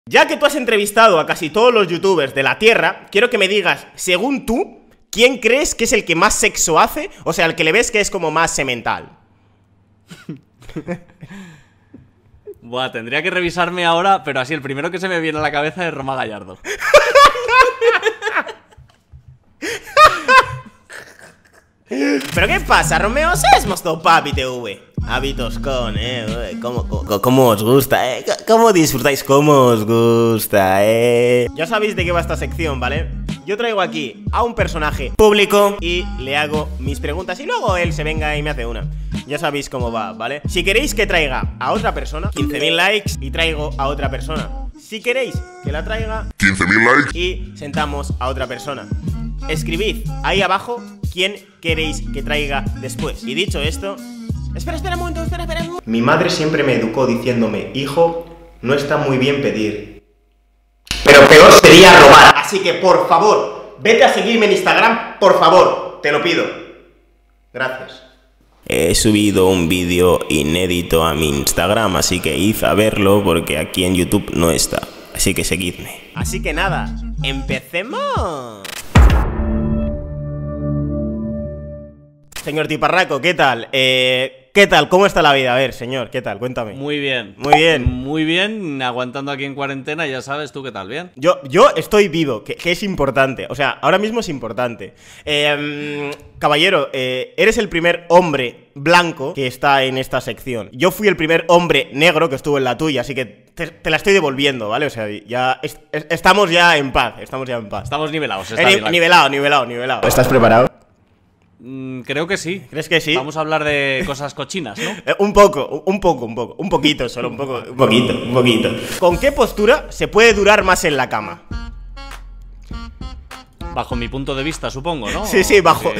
Ya que tú has entrevistado a casi todos los youtubers de la Tierra, quiero que me digas, según tú, ¿quién crees que es el que más sexo hace? O sea, el que le ves que es como más semental. Buah, tendría que revisarme ahora, pero así el primero que se me viene a la cabeza es Roma Gallardo. ¿Pero qué pasa, Romeo? Sesmos to papi TV. Hábitos con, ¿Cómo os gusta, ¿Cómo disfrutáis? ¿Cómo os gusta, Ya sabéis de qué va esta sección, ¿vale? Yo traigo aquí a un personaje público y le hago mis preguntas y luego él se venga y me hace una. Ya sabéis cómo va, ¿vale? Si queréis que traiga a otra persona, 15.000 likes y traigo a otra persona. Si queréis que la traiga, 15.000 likes y sentamos a otra persona. Escribid ahí abajo quién queréis que traiga después. Y dicho esto... Espera un momento, espera un momento. Mi madre siempre me educó diciéndome, hijo, no está muy bien pedir, pero peor sería robar. Así que, por favor, vete a seguirme en Instagram, por favor, te lo pido. Gracias. He subido un vídeo inédito a mi Instagram, así que id a verlo porque aquí en YouTube no está. Así que seguidme. Así que nada, ¡empecemos! Señor Tiparraco, ¿qué tal? ¿Qué tal? ¿Cómo está la vida? A ver, señor, ¿qué tal? Cuéntame. Muy bien. Muy bien. Muy bien, aguantando aquí en cuarentena, ya sabes tú qué tal, ¿bien? Yo estoy vivo, que es importante. O sea, ahora mismo es importante. Caballero, eres el primer hombre blanco que está en esta sección. Yo fui el primer hombre negro que estuvo en la tuya, así que te la estoy devolviendo, ¿vale? O sea, ya estamos ya en paz, estamos ya en paz. Estamos nivelados, nivelado. ¿Estás preparado? Creo que sí. ¿Crees que sí? Vamos a hablar de cosas cochinas, ¿no? Un poquito solo, un poquito. ¿Con qué postura se puede durar más en la cama? Bajo mi punto de vista, supongo, ¿no? Sí, bajo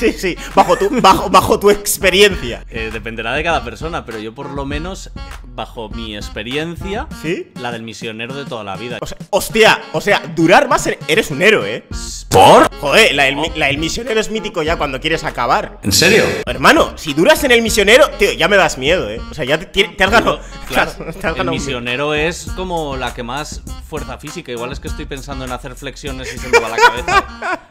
tu experiencia. Dependerá de cada persona, pero yo por lo menos, bajo mi experiencia, ¿sí? La del misionero de toda la vida. O sea, durar más eres un héroe, ¿Por? Joder, la del misionero es mítico ya cuando quieres acabar. ¿En serio? Hermano, si duras en el misionero, tío, ya me das miedo, O sea, ya te has ganado. Claro, el misionero es como la que más fuerza física. Igual es que estoy pensando en hacer flexiones y se me va la cabeza.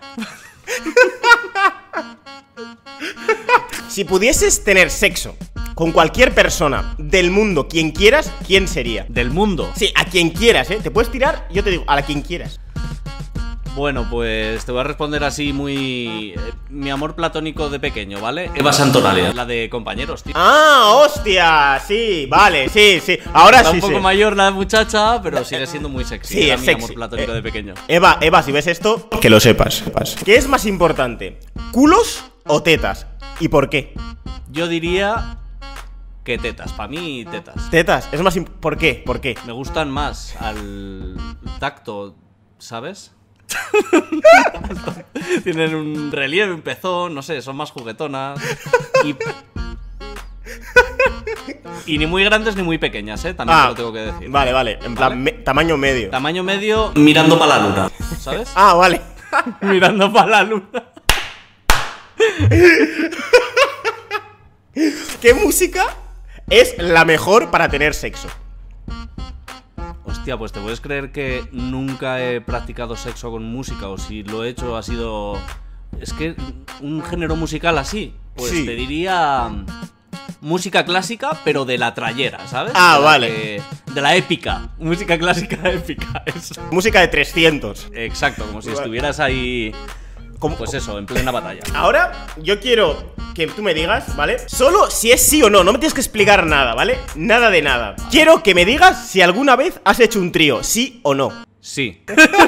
Si pudieses tener sexo con cualquier persona del mundo, quien quieras, ¿quién sería? ¿Del mundo? Sí, a quien quieras, Te puedes tirar, yo te digo, a la quien quieras. Bueno, pues te voy a responder así muy... mi amor platónico de pequeño, ¿vale? Eva Santonalia. La de Compañeros, tío. ¡Ah, hostia! Sí, vale, sí. Ahora está sí, un poco mayor la muchacha, pero sigue siendo muy sexy. Sí, era es mi sexy. amor platónico de pequeño. Eva, si ves esto, que lo sepas. ¿Qué es más importante? ¿Culos o tetas? ¿Y por qué? Yo diría... que tetas, para mí tetas. ¿Tetas? Es más ¿Por qué? Me gustan más al tacto, ¿sabes? Tienen un relieve, un pezón, no sé, son más juguetonas. Y ni muy grandes ni muy pequeñas, también te lo tengo que decir. Vale, en plan, tamaño medio. Tamaño medio, mirando para la luna, ¿sabes? Vale. Mirando para la luna. ¿Qué música es la mejor para tener sexo? Hostia, pues te puedes creer que nunca he practicado sexo con música, o si lo he hecho ha sido... Es que un género musical así, pues sí. Te diría música clásica, pero de la trayera, ¿sabes? Vale. De la épica, música clásica épica. Eso. Música de 300. Exacto, como si estuvieras ahí... Pues eso, en plena batalla. Ahora yo quiero que tú me digas, ¿vale? Solo si es sí o no, no me tienes que explicar nada, ¿vale? Nada de nada. Quiero que me digas si alguna vez has hecho un trío, sí o no. Sí.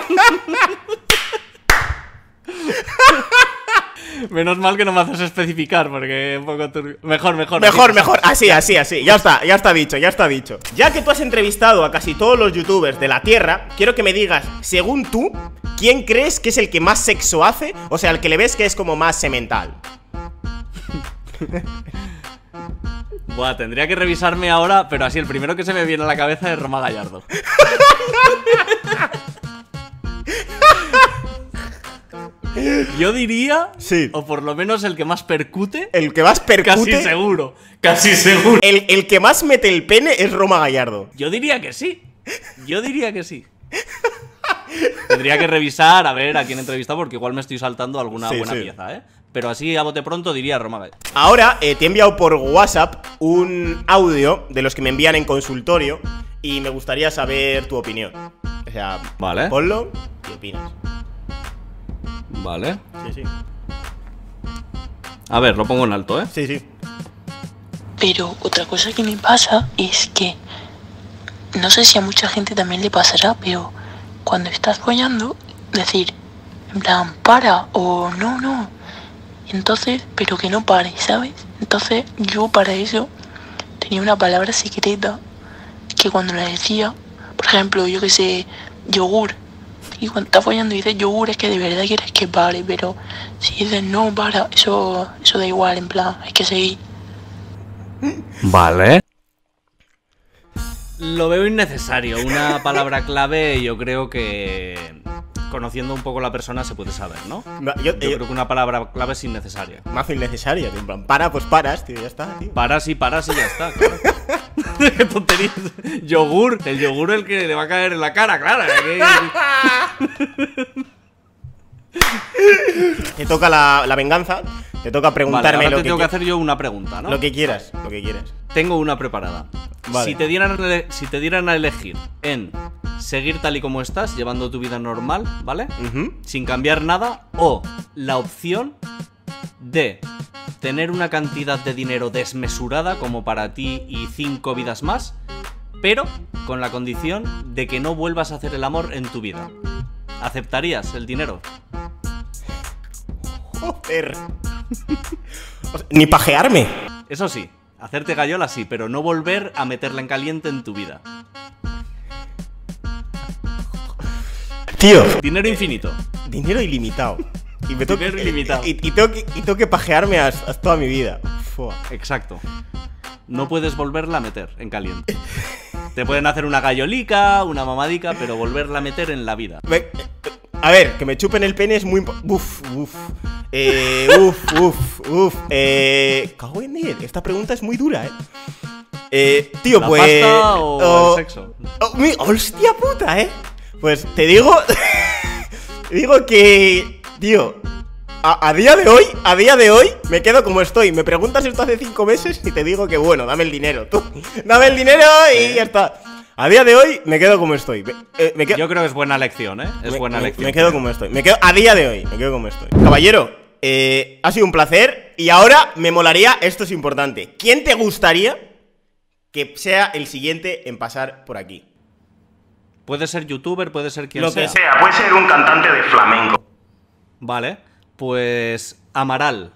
Menos mal que no me haces especificar, porque un poco turbio. Mejor. Así. Ya está dicho. Ya que tú has entrevistado a casi todos los youtubers de la Tierra, quiero que me digas, según tú, ¿quién crees que es el que más sexo hace? O sea, el que le ves que es como más semental. Buah, tendría que revisarme ahora, pero así el primero que se me viene a la cabeza es Roma Gallardo. Yo diría, sí, o por lo menos el que más percute. El que más percute. Casi seguro. El que más mete el pene es Roma Gallardo. Yo diría que sí. Yo diría que sí. Tendría que revisar a ver a quién he entrevistado, porque igual me estoy saltando alguna buena pieza, ¿eh? Pero así a bote pronto diría Roma Gallego. Ahora te he enviado por WhatsApp un audio de los que me envían en consultorio y me gustaría saber tu opinión. O sea, vale. Ponlo y opinas. Vale. Sí. A ver, lo pongo en alto, ¿eh? Sí. Pero otra cosa que me pasa es que no sé si a mucha gente también le pasará, pero cuando estás follando, decir, en plan, para o no. Entonces, pero que no pare, ¿sabes? Entonces, yo para eso tenía una palabra secreta que cuando la decía, por ejemplo, yo que sé, yogur. Y cuando estás follando y dices yogur es que de verdad quieres que pare, pero si dices no, para, eso da igual, en plan, hay que seguir. Vale. Lo veo innecesario. Una palabra clave yo creo que, conociendo un poco a la persona, se puede saber, ¿no? Yo creo que una palabra clave es innecesaria. Más innecesaria, en plan, para, pues paras, tío, ya está, tío. Paras y ya está, claro. Qué tonterías. Yogur, el yogur el que le va a caer en la cara, claro. Te toca la venganza. Te toca preguntarme vale, ahora lo te que tengo que hacer yo una pregunta, ¿no? Lo que quieras. Tengo una preparada. Vale. Si te dieran a elegir en seguir tal y como estás, llevando tu vida normal, ¿vale? Sin cambiar nada, o la opción de tener una cantidad de dinero desmesurada como para ti y 5 vidas más, pero con la condición de que no vuelvas a hacer el amor en tu vida. ¿Aceptarías el dinero? Joder. O sea, ni pajearme. Eso sí, hacerte gallola sí, pero no volver a meterla en caliente en tu vida. Tío. Dinero infinito. Dinero ilimitado. Y me Dinero ilimitado. Y tengo que pajearme hasta toda mi vida. Fua. Exacto. No puedes volverla a meter en caliente. Te pueden hacer una gallolica, una mamadica, pero volverla a meter en la vida. A ver, que me chupen el pene es muy... Cago en él. Esta pregunta es muy dura, tío, ¿La pues... pasta o el sexo? Hostia puta, Pues te digo... te digo que... Tío... A día de hoy, me quedo como estoy. Me preguntas esto hace 5 meses y te digo que bueno, dame el dinero, tú. Dame el dinero y ya está. A día de hoy, me quedo como estoy. Yo creo que es buena lección, Es buena lección. Me quedo como estoy. A día de hoy, me quedo como estoy. Caballero, ha sido un placer. Y ahora me molaría, esto es importante. ¿Quién te gustaría que sea el siguiente en pasar por aquí? Puede ser youtuber, puede ser quien sea. Lo que sea, puede ser un cantante de flamenco. Vale, pues Amaral.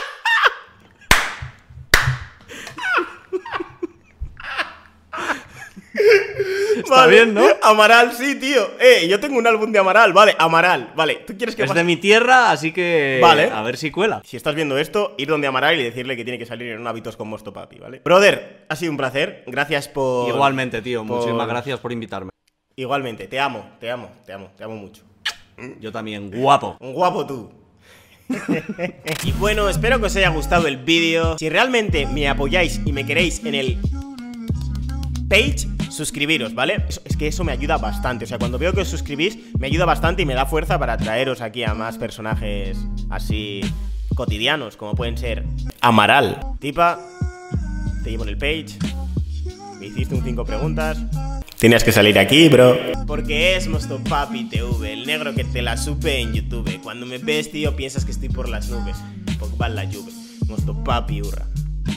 Está bien, ¿no? Amaral, sí, tío. Yo tengo un álbum de Amaral, vale, Amaral, vale. ¿Tú quieres que es de mi tierra, así que vale. A ver si cuela. Si estás viendo esto, ir donde Amaral y decirle que tiene que salir en un Hábitos con Mosto Papi, ¿vale? Brother, ha sido un placer. Gracias por... Igualmente, tío. Muchísimas gracias por invitarme. Igualmente, te amo mucho. Yo también, guapo. Un guapo tú. Y bueno, espero que os haya gustado el vídeo. Si realmente me apoyáis y me queréis en el page, suscribiros, ¿vale? Es que eso me ayuda bastante. O sea, cuando veo que os suscribís, me ayuda bastante y me da fuerza para traeros aquí a más personajes así cotidianos, como pueden ser Amaral. Tipa, te llevo en el page. Me hiciste un 5 preguntas. Tienes que salir aquí, bro. Porque es Mosto Papi TV, el negro que te la supe en YouTube. Cuando me ves, tío, piensas que estoy por las nubes. Porque va la lluvia. Mosto Papi, hurra.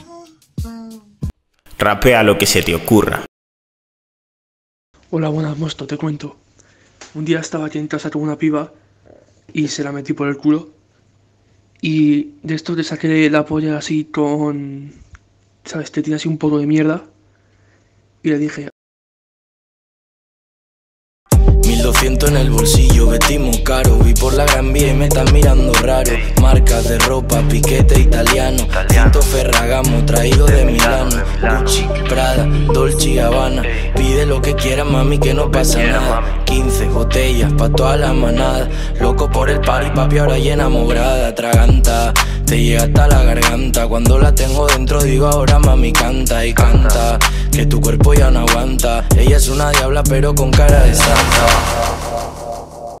Rapea lo que se te ocurra. Hola, buenas, Mosto, te cuento. Un día estaba aquí en casa con una piba y se la metí por el culo. Y de esto te saqué la polla así con... ¿Sabes? Te tiré así un poco de mierda. Y le dije... 200 en el bolsillo, vestimos caro. Vi por la Gran Vía y me están mirando raro. Marcas de ropa, piquete italiano. Cinto Ferragamo, traído de Milano. Gucci, Prada, Dolce y Gabbana. Pide lo que quieras, mami, que no pasa nada. 15 botellas pa' toda la manada. Loco por el party, papi, ahora llena morada. Traganta, te llega hasta la garganta. Cuando la tengo dentro digo ahora mami canta y canta, que tu cuerpo ya no aguanta. Ella es una diabla pero con cara de santa.